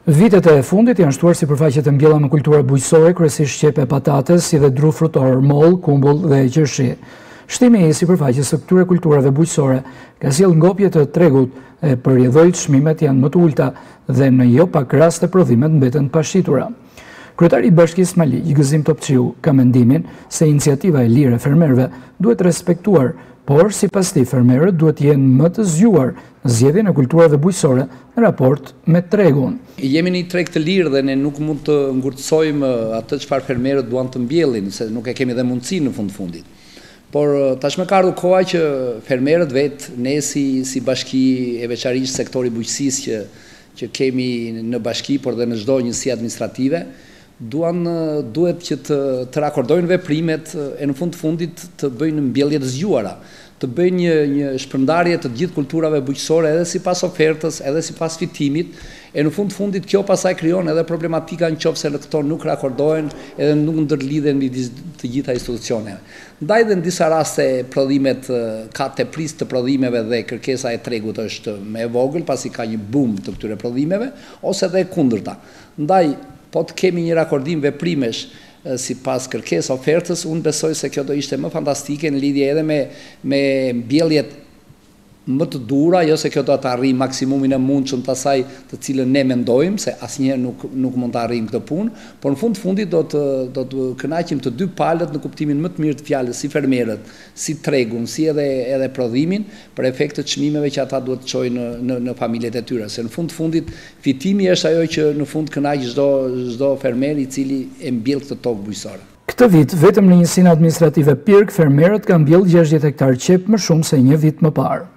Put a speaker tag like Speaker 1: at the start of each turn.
Speaker 1: Vitet e fundit janë shtuar sipërfaqet e mbjella me kultura bujqësore, kryesisht qepe patates, si dhe dru frutor, moll, kumbull dhe qershi. Shtimi i sipërfaqes së këtyre kulturave bujqësore ka sjellë ngopje të tregut e për rrjedhojt çmimet janë më të ulta dhe në jo pak raste prodhimet mbeten pa shitura. Kryetari i Bashkisë Maligj, Gëzim Topçiu, ka mendimin se iniciativa e lirë e fermerëve duhet respektuar, por sipas tij fermerët duhet jenë më të zgjuar në zgjedhjen e kulturave bujqësore në raport me tregun.
Speaker 2: Jemi në një treg të lirë dhe ne nuk mund të ngurtësojmë atë çfarë fermerët duan të mbjellin, se nuk e kemi dhe mundësinë në fundit. Por tashmë ka ardhur koha që fermerët vetë, ne si bashki e veçanërisht sektori bujqësisë që kemi në bashki, por dhe në çdo njësi administrative, duhet që të rakordojnë veprimet e në fundit të bëjnë mbjellje të zgjuara, të bëjnë një shpërndarje të gjithë kulturave bujqësore edhe sipas ofertës, edhe sipas fitimit, e në fundit kjo pasaj krijon edhe problematika nëse këto nuk rakordohen edhe nuk ndërlidhen midis të gjitha institucioneve. Ndaj dhe në disa raste prodhimet ka teprisë të prodhimeve dhe kërkesa e tregut është më e vogël pasi ka një boom të këtyre prodhimeve ose edhe e kundërta. Ndaj po të kemi një rakordim veprimesh si pas kërkes ofertës, unë besoj se kjo do ishte më fantastike në lidhje edhe me mbjelljet më të dura, jo se kjo do të arrijë maksimumin e mundshëm të asaj të cilën ne mendojmë, se asnjëherë nuk mund të arrijmë këtë punë, por në fundit do të kënaqim të dy palët në kuptimin më të mirë të fjalës, si fermerët, si tregun, si edhe prodhimin, për efekt të çmimeve që ata duhet të çojnë në familjet e tyre, se në fundit fitimi është ajo që në fund kënaq çdo fermer i cili e mbjell këtë tokë bujqësore.
Speaker 1: Këtë vit, vetëm në njësinë administrative Pirk, fermerët kanë mbjellë 60 hektar qep më shumë se një vit më parë.